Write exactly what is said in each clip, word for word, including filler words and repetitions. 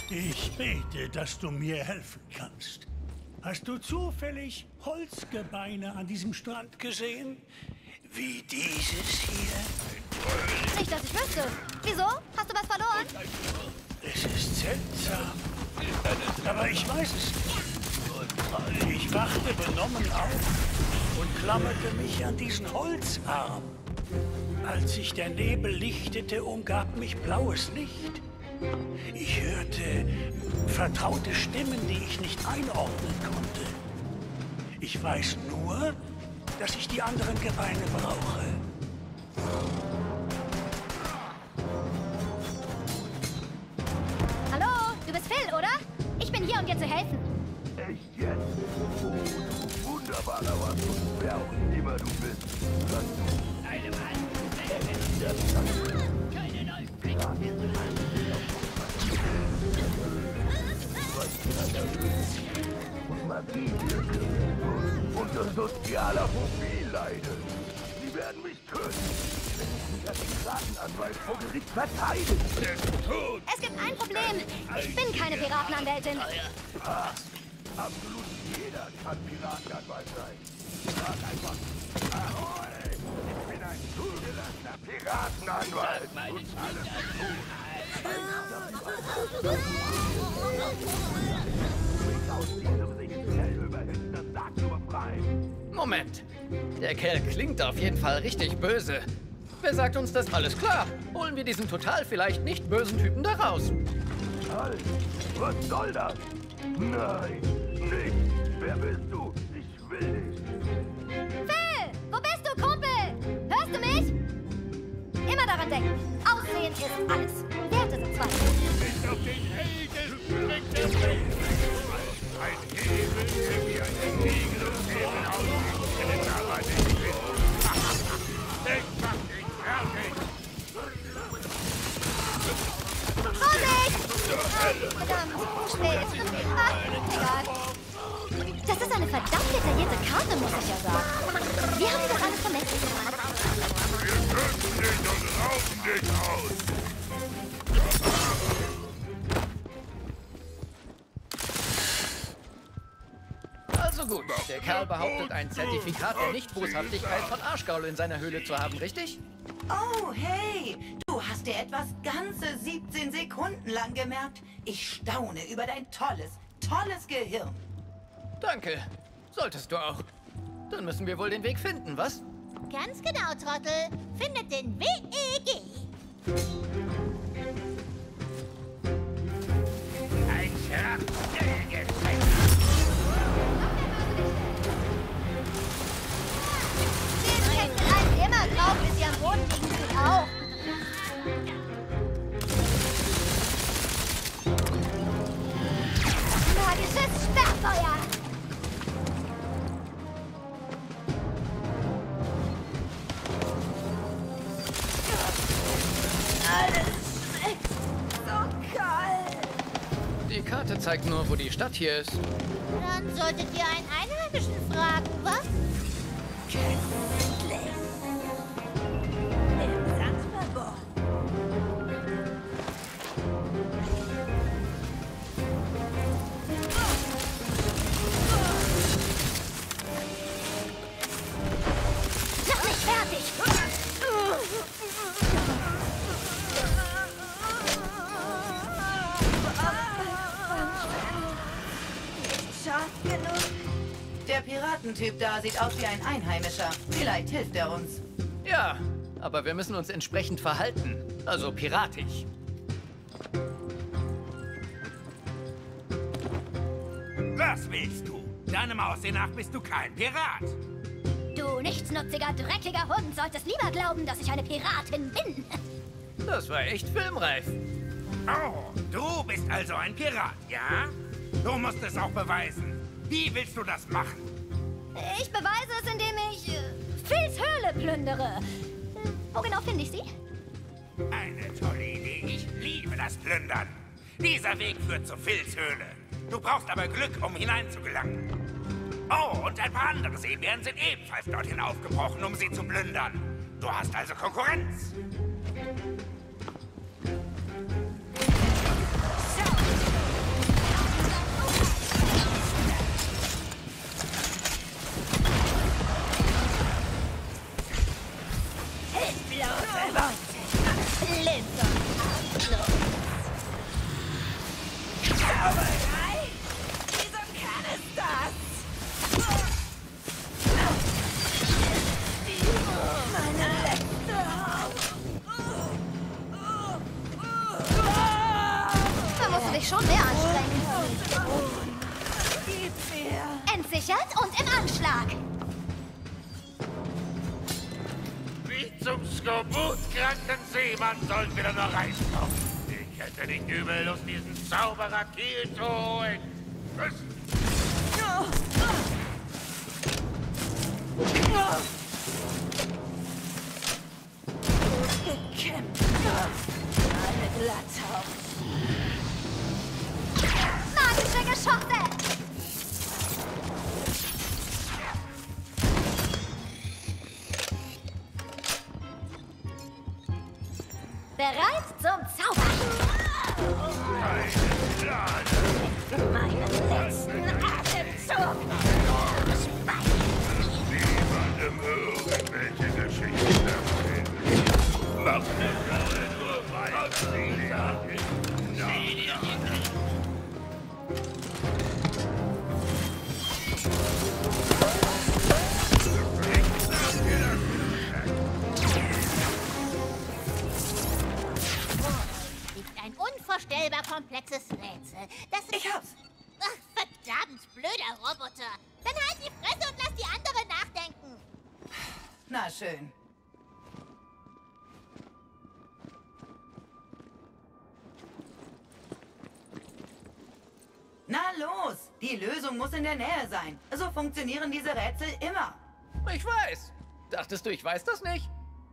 Ich bete, dass du mir helfen kannst. Hast du zufällig Holzgebeine an diesem Strand gesehen? Wie dieses hier? Nicht, dass ich wüsste. Wieso? Hast du was verloren? Es ist seltsam. Aber ich weiß es nicht. Ich wachte benommen auf und klammerte mich an diesen Holzarm. Als sich der Nebel lichtete, umgab mich blaues Licht. Ich hörte vertraute Stimmen, die ich nicht einordnen konnte. Ich weiß nur, dass ich die anderen Gebeine brauche. Hallo, du bist Phil, oder? Ich bin hier, um dir zu helfen. Echt jetzt? Oh, du wunderbarer was und wer auch immer du bist. Kannst du einem anderen keine neuen Blick. Und Magie wirken. Unter sozialer Phobie leidet. Sie werden mich töten, wenn ich mich als Piratenanwalt vor Gericht verteidige. Es gibt ein Problem. Ich bin keine Piratenanwältin. Ah, absolut jeder kann Piratenanwalt sein. Sag einfach, Ahoi, ich bin ein zugelassener Piratenanwalt. Und alles ist gut. Aus diesem sich schnell überhitzenden Sack zu befreien. Moment. Der Kerl klingt auf jeden Fall richtig böse. Wer sagt uns das? Alles klar. Holen wir diesen total vielleicht nicht bösen Typen da raus. Halt! Was soll das? Nein, nicht! Wer bist du? Ich will nicht! Phil, wo bist du, Kumpel? Hörst du mich? Immer daran denken. Aussehen ist alles. Werte sind zwei. Nicht auf den Helden springt der Welt! Ein Hebel, der wie ein Segel und Hebel aussieht, wenn es aber nicht ist. Ich mach dich fertig! Vorsicht! Verdammt, spät. Ah, egal. Das ist eine verdammt detaillierte Karte, muss ich ja sagen. Wir haben doch alles vermessen. Wir töten dich und rauben dich aus! Also gut, der Kerl behauptet ein Zertifikat der Nichtboshaftigkeit von Arschgaul in seiner Höhle zu haben, richtig? Oh, hey! Du hast dir etwas ganze siebzehn Sekunden lang gemerkt. Ich staune über dein tolles, tolles Gehirn. Danke. Solltest du auch. Dann müssen wir wohl den Weg finden, was? Ganz genau, Trottel. Findet den W E G. Ein Scherz! Immer drauf, bis sie am Boden liegen, tut auch. Magisches Sperrfeuer! Alles schmeckt so kalt. Die Karte zeigt nur, wo die Stadt hier ist. Dann solltet ihr einen Einheimischen fragen, was? Im Sand verborgen. Noch nicht fertig! Nicht scharf genug. Der Piratentyp da sieht aus wie ein Einheimischer. Vielleicht hilft er uns. Ja, aber wir müssen uns entsprechend verhalten. Also piratisch. Was willst du? Deinem Aussehen nach bist du kein Pirat. Du nichtsnutziger, dreckiger Hund solltest lieber glauben, dass ich eine Piratin bin. Das war echt filmreif. Oh, du bist also ein Pirat, ja? Du musst es auch beweisen. Wie willst du das machen? Ich beweise es, indem ich äh, Phils Höhle plündere. Äh, wo genau finde ich sie? Eine tolle Idee. Ich liebe das Plündern. Dieser Weg führt zu Phils Höhle. Du brauchst aber Glück, um hineinzugelangen. Oh, und ein paar andere Seebären sind ebenfalls dorthin aufgebrochen, um sie zu plündern. Du hast also Konkurrenz. So. Gesichert und im Anschlag. Wie zum skorbutkranken Seemann sollen wir da noch reinkommen? Ich hätte nicht übel Lust, diesen Zauberer Kiel zu holen. Was? Gekämpft. Eine Glatthaut. Magische Geschosse. Bereit zum Zaubern. Meinen letzten Atemzug. Niemandem irgendwelche Geschichten erzählen. Mach nicht nur weiter, Lea. Ein unvorstellbar komplexes Rätsel. Das Ich hab's. Ach, verdammt, blöder Roboter. Dann halt die Fresse und lass die anderen nachdenken. Na schön. Na los, die Lösung muss in der Nähe sein. So funktionieren diese Rätsel immer. Ich weiß. Dachtest du, ich weiß das nicht?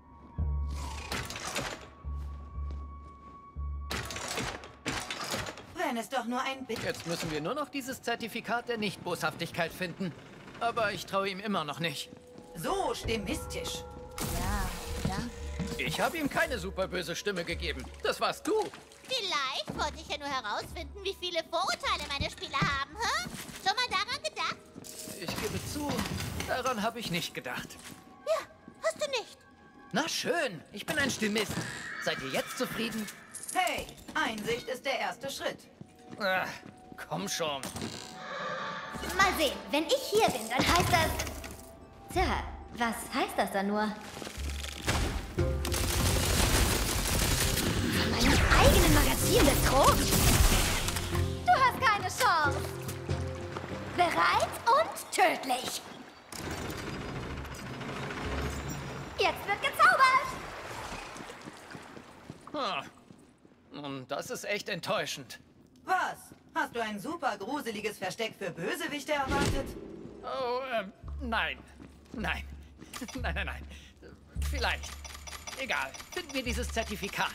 Wenn es doch nur ein Bit... Jetzt müssen wir nur noch dieses Zertifikat der Nichtboshaftigkeit finden. Aber ich traue ihm immer noch nicht. So stimistisch. Ja, ja. Ich habe ihm keine superböse Stimme gegeben. Das warst du. Vielleicht wollte ich ja nur herausfinden, wie viele Vorurteile meine Spieler haben, hä? Schon mal daran gedacht? Ich gebe zu, daran habe ich nicht gedacht. Ja, hast du nicht. Na schön, ich bin ein Stimmist. Seid ihr jetzt zufrieden? Hey, Einsicht ist der erste Schritt. Ach, komm schon. Mal sehen, wenn ich hier bin, dann heißt das... Tja, was heißt das dann nur? Von meinem eigenen Magazin betrogen? Du hast keine Chance. Bereit und tödlich. Jetzt wird gezaubert. Ah, nun, das ist echt enttäuschend. Was? Hast du ein super gruseliges Versteck für Bösewichte erwartet? Oh, ähm, nein. Nein. Nein, nein, nein. Vielleicht. Egal. Finden wir dieses Zertifikat.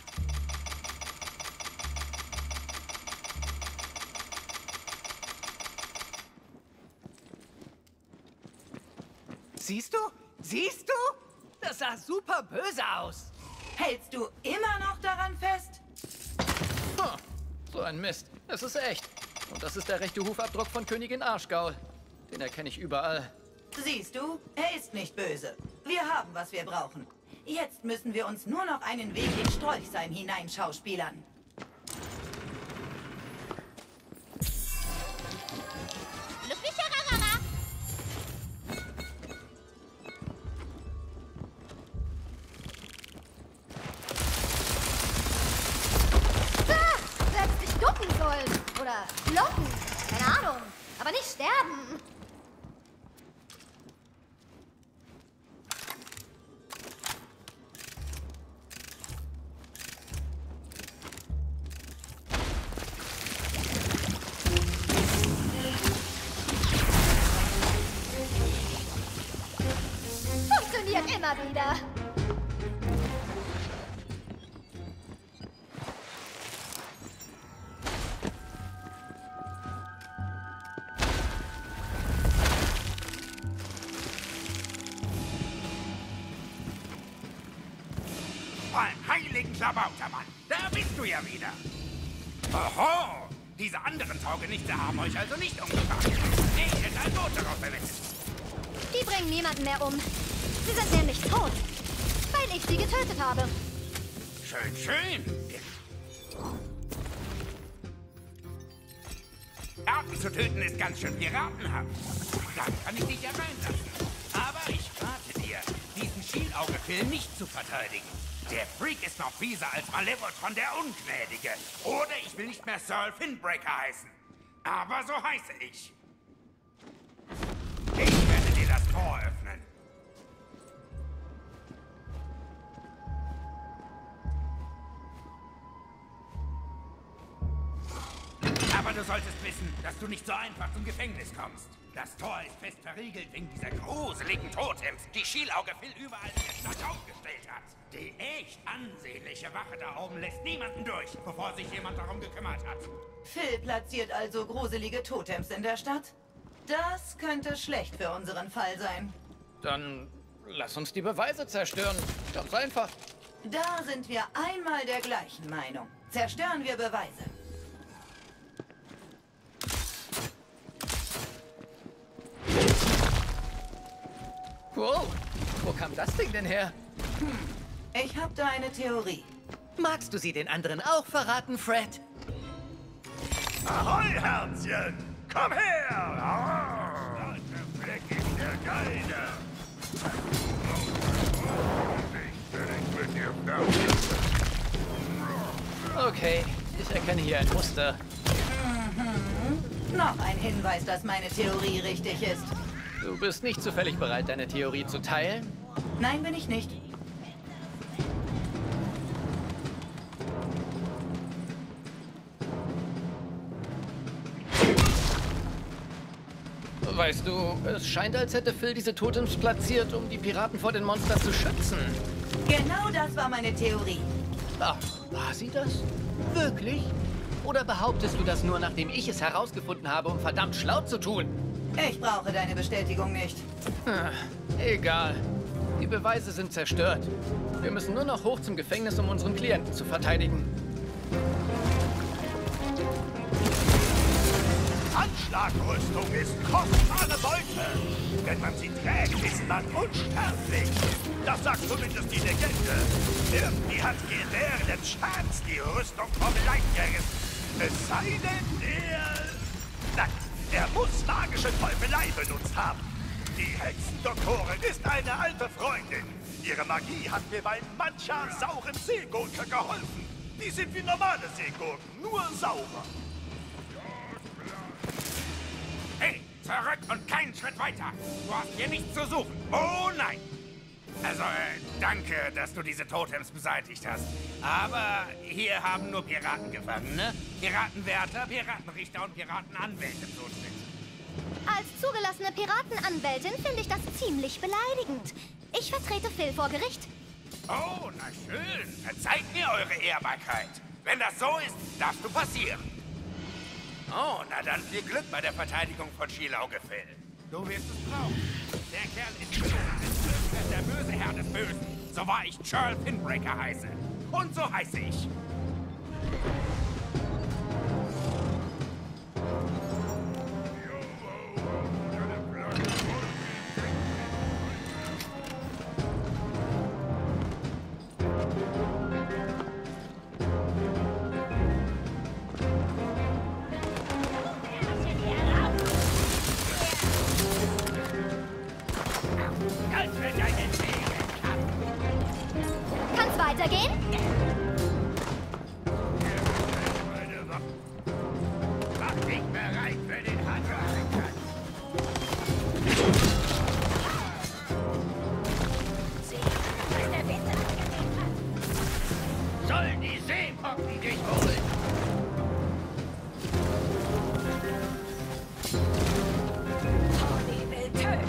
Siehst du? Siehst du? Das sah super böse aus. Hältst du immer noch daran fest? Huh. So ein Mist. Es ist echt. Und das ist der rechte Hufabdruck von Königin Arschgaul. Den erkenne ich überall. Siehst du, er ist nicht böse. Wir haben, was wir brauchen. Jetzt müssen wir uns nur noch einen Weg in Strolchsheim hineinschauspielern. Glücklicher Rarara. Ah, du hättest dich ducken sollen. Oder blocken. Keine Ahnung. Aber nicht sterben. Funktioniert immer wieder. Beim heiligen Klabautermann, da bist du ja wieder. Oho, diese anderen Taugenichte haben euch also nicht umgebracht. Ich hätte ein Boot darauf verwendet. Die bringen niemanden mehr um. Sie sind nämlich tot, weil ich sie getötet habe. Schön, schön. Piraten zu töten ist ganz schön piratenhaft. Dann kann ich dich ja reinlassen. Aber ich rate dir, diesen Schielaugefilm nicht zu verteidigen. Der Freak ist noch fieser als Malevotron der Ungnädige. Oder ich will nicht mehr Sir Finbreaker heißen. Aber so heiße ich. das Tor öffnen. Aber du solltest wissen, dass du nicht so einfach zum Gefängnis kommst. Das Tor ist fest verriegelt wegen dieser gruseligen Totems, die Schielauge Phil überall in der Stadt aufgestellt hat. Die echt ansehnliche Wache da oben lässt niemanden durch, bevor sich jemand darum gekümmert hat. Phil platziert also gruselige Totems in der Stadt? Das könnte schlecht für unseren Fall sein. Dann lass uns die Beweise zerstören. Ganz einfach. Da sind wir einmal der gleichen Meinung. Zerstören wir Beweise. Wow, wo kam das Ding denn her? Hm, ich habe da eine Theorie. Magst du sie den anderen auch verraten, Fred? Ahoi, Herzchen! Komm her! Ah, der Fleck ist der Geile! Ich will nicht mit dir fertig. Okay, ich erkenne hier ein Muster. Mhm. Noch ein Hinweis, dass meine Theorie richtig ist. Du bist nicht zufällig bereit, deine Theorie zu teilen? Nein, bin ich nicht. Weißt du, es scheint, als hätte Phil diese Totems platziert, um die Piraten vor den Monstern zu schützen. Genau das war meine Theorie. Ach, war sie das? Wirklich? Oder behauptest du das nur, nachdem ich es herausgefunden habe, um verdammt schlau zu tun? Ich brauche deine Bestätigung nicht. Ah, egal. Die Beweise sind zerstört. Wir müssen nur noch hoch zum Gefängnis, um unseren Klienten zu verteidigen. Anschlagrüstung ist kostbare Beute. Wenn man sie trägt, ist man unsterblich. Das sagt zumindest die Legende. Irgendwie hat Gewehren Chance die Rüstung vom Leib gerissen. Es sei denn, er... Nein, er muss magische Teufelei benutzt haben. Die Hexendoktorin ist eine alte Freundin. Ihre Magie hat mir bei mancher sauren Seegurke geholfen. Die sind wie normale Seegurken, nur sauber. Hey, zurück und keinen Schritt weiter. Du hast hier nichts zu suchen. Oh nein. Also, äh, danke, dass du diese Totems beseitigt hast. Aber hier haben nur Piratengefangene, Piratenwärter, Piratenrichter und Piratenanwälte Zutritt. Als zugelassene Piratenanwältin finde ich das ziemlich beleidigend. Ich vertrete Phil vor Gericht. Oh, na schön. Verzeiht mir eure Ehrbarkeit. Wenn das so ist, darfst du passieren. Oh, na dann viel Glück bei der Verteidigung von Schielauge Phil. Du wirst es brauchen. Der Kerl ist böse, ist der böse Herr des Bösen. So war ich Charles Pinbreaker heiße. Und so heiße ich. Kann's weitergehen? Mach dich bereit für den Handwerker. Sollen die Seepocken dich holen? Tony will töten.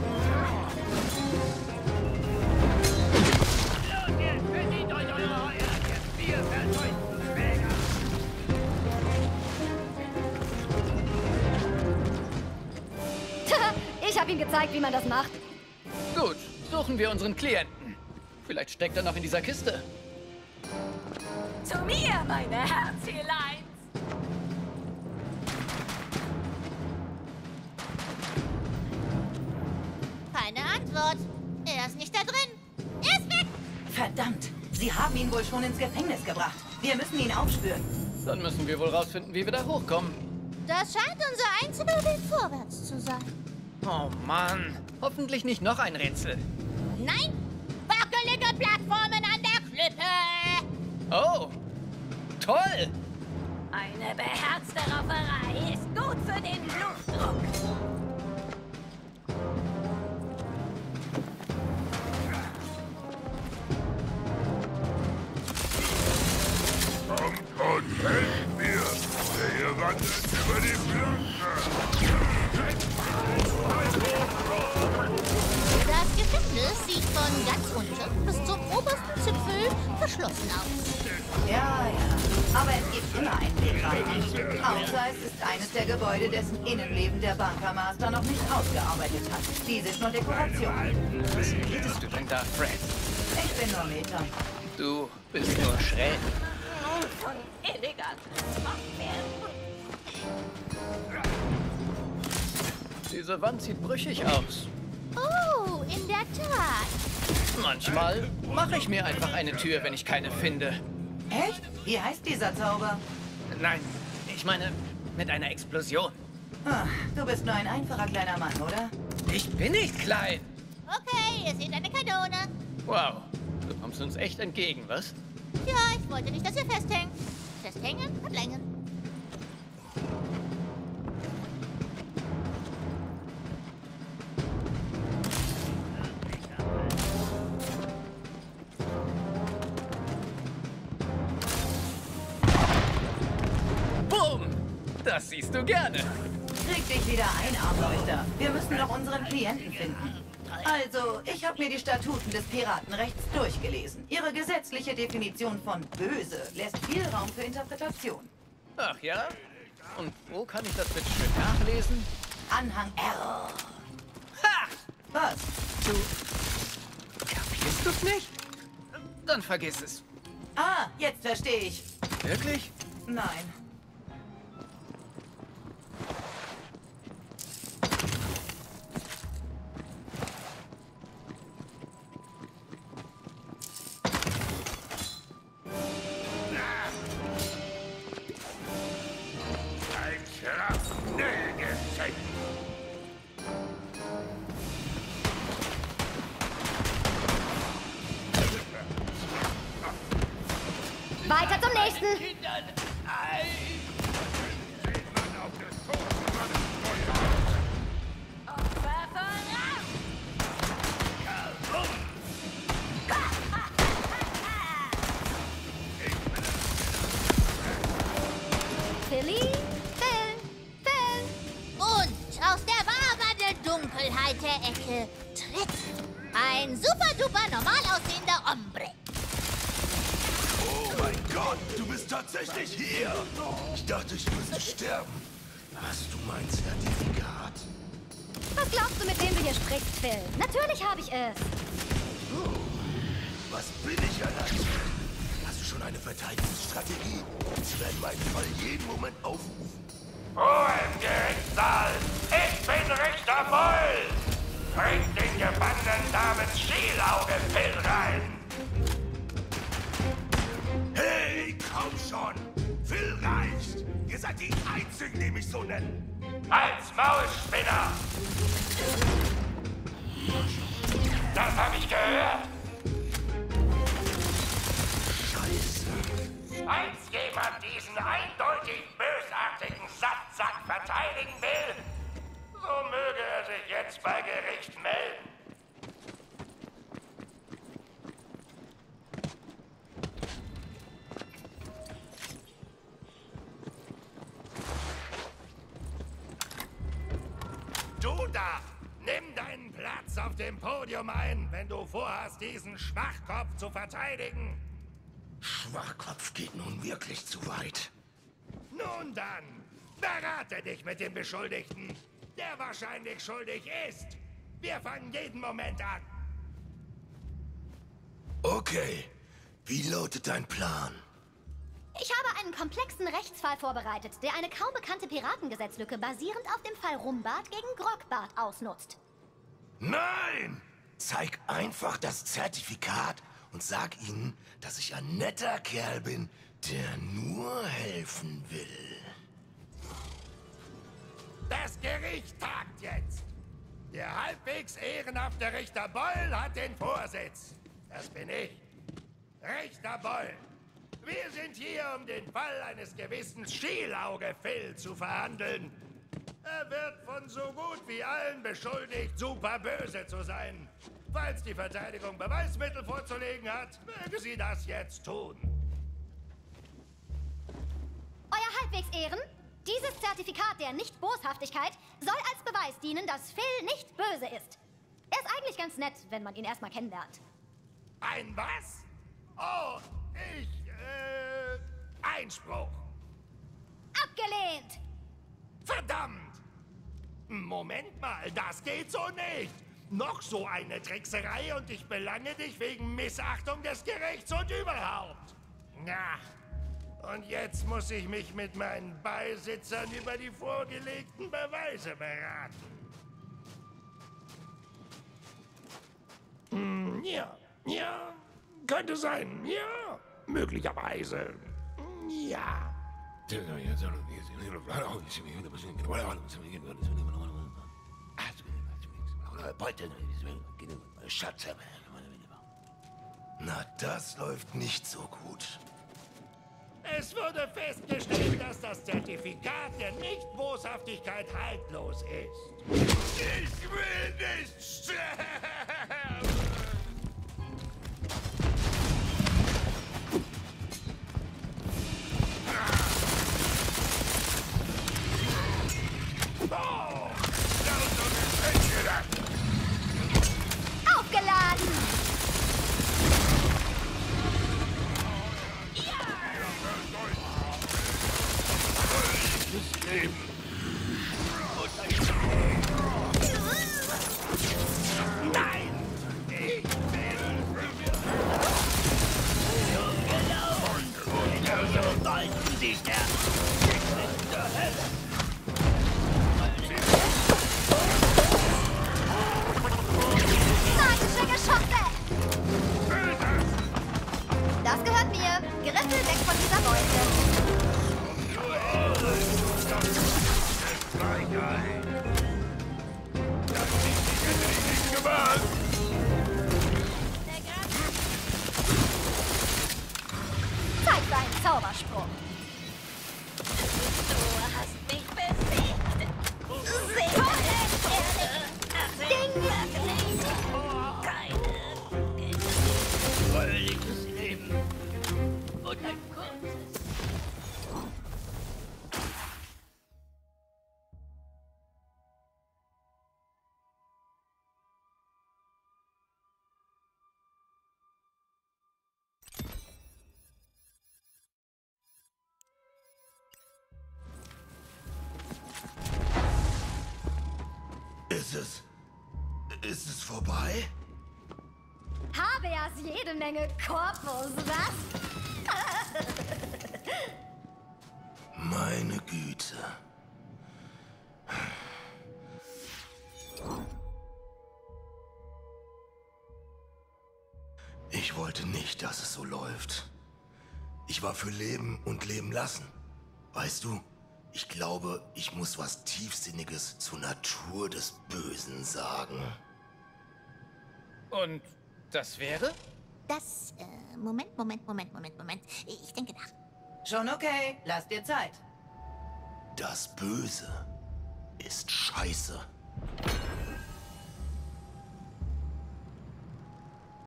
Los jetzt, bedient euch eure Heuer, ihr vier verzeugten Schwäger! Ich habe ihm gezeigt, wie man das macht. Gut, suchen wir unseren Klienten. Vielleicht steckt er noch in dieser Kiste. Zu mir, meine Herzeleins! Keine Antwort. Er ist nicht da drin. Er ist weg. Verdammt, sie haben ihn wohl schon ins Gefängnis gebracht. Wir müssen ihn aufspüren. Dann müssen wir wohl rausfinden, wie wir da hochkommen. Das scheint unser einziger Weg vorwärts zu sein. Oh Mann, hoffentlich nicht noch ein Rätsel. Nein, wackelige Plattformen an der Klippe. Oh, toll! Eine beherzte Rauferei ist gut für den Blutdruck. verschlossen aus. Ja, ja. Aber es gibt immer einen Weg rein. Außer es ist eines der Gebäude, dessen Innenleben der Bunkermaster noch nicht ausgearbeitet hat. Dies ist nur Dekoration. Was redest du denn da, Fred? Ich bin nur Meter. Du bist nur schräg. Von elegant. Diese Wand sieht brüchig aus. Oh, in der Tat. Manchmal mache ich mir einfach eine Tür, wenn ich keine finde. Echt? Wie heißt dieser Zauber? Nein, ich meine mit einer Explosion. Ah, du bist nur ein einfacher kleiner Mann, oder? Ich bin nicht klein. Okay, ihr seht eine Kanone. Wow, du kommst uns echt entgegen, was? Ja, ich wollte nicht, dass ihr festhängt. Festhängen hat Längen. Boom! Das siehst du gerne. Krieg dich wieder ein, Armleuchter. Wir müssen noch unseren Klienten finden. Also, ich habe mir die Statuten des Piratenrechts durchgelesen. Ihre gesetzliche Definition von böse lässt viel Raum für Interpretation. Ach ja? Und wo kann ich das bitte schön nachlesen? Anhang R. Ha! Was? Du kapierst du's nicht? Dann vergiss es. Ah, jetzt verstehe ich. Wirklich? Nein. Ein Schrapnellgefecht. Weiter zum nächsten. Philly, Phil, Phil. Und aus der wabernden Dunkelheit der Ecke tritt ein super-duper normal aussehender Hombre. Oh mein Gott, du bist tatsächlich hier. Ich dachte, ich müsste sterben. Hast du mein Zertifikat? Was glaubst du, mit wem du hier sprichst, Phil? Natürlich habe ich es. Was bin ich allein? Hast du schon eine Verteidigungsstrategie? Sie werden meinen Fall jeden Moment aufrufen. Ruhe im Gerichtssaal! Ich bin Richter Boll! Bringt den gefangenen Namens Schielauge Phil rein! Hey, komm schon! Phil reicht! Ihr seid die Einzigen, die mich so nennen. Als Maulspinner! Das habe ich gehört! Scheiße. Falls jemand diesen eindeutig bösartigen Sattsack verteidigen will, so möge er sich jetzt bei Gericht melden. Du da! Nimm deinen Platz auf dem Podium ein, wenn du vorhast, diesen Schwachkopf zu verteidigen. Schwachkopf geht nun wirklich zu weit. Nun dann, berate dich mit dem Beschuldigten, der wahrscheinlich schuldig ist. Wir fangen jeden Moment an. Okay, wie lautet dein Plan? Ich habe einen komplexen Rechtsfall vorbereitet, der eine kaum bekannte Piratengesetzlücke basierend auf dem Fall Rumbart gegen Grogbart ausnutzt. Nein! Zeig einfach das Zertifikat und sag ihnen, dass ich ein netter Kerl bin, der nur helfen will. Das Gericht tagt jetzt. Der halbwegs ehrenhafte Richter Boll hat den Vorsitz. Das bin ich. Richter Boll. Wir sind hier, um den Fall eines gewissen Schielauge Phil zu verhandeln. Er wird von so gut wie allen beschuldigt, super böse zu sein. Falls die Verteidigung Beweismittel vorzulegen hat, möge sie das jetzt tun. Euer halbwegs Ehren, dieses Zertifikat der Nicht-Boshaftigkeit soll als Beweis dienen, dass Phil nicht böse ist. Er ist eigentlich ganz nett, wenn man ihn erstmal kennenlernt. Ein was? Oh, Einspruch. Abgelehnt! Verdammt! Moment mal, das geht so nicht. Noch so eine Trickserei und ich belange dich wegen Missachtung des Gerichts und überhaupt. Na, und jetzt muss ich mich mit meinen Beisitzern über die vorgelegten Beweise beraten. Hm, ja, ja, könnte sein, ja, möglicherweise, ja. Na, das läuft nicht so gut. Es wurde festgestellt, dass das Zertifikat der Nichtboshaftigkeit haltlos ist. Ich will nicht sterben! Oh! Aufgeladen! Nein! Ich will... So sollten Sie sterben! Magische Geschosse! Das gehört mir. Geriffel weg von dieser Beute. Zeig deinen Zauberspruch. Du hast mich besiegt. Ding! Keine. Fröhliches Leben. Und ein kurzes. Ist es... Ist es vorbei? Habeas jede Menge Korpus, was? Meine Güte. Ich wollte nicht, dass es so läuft. Ich war für Leben und Leben lassen. Weißt du, ich glaube, ich muss was Tiefsinniges zur Natur des Bösen sagen. Und das wäre? Das, äh, Moment, Moment, Moment, Moment, Moment. Ich denke nach. Schon okay, lass dir Zeit. Das Böse ist scheiße.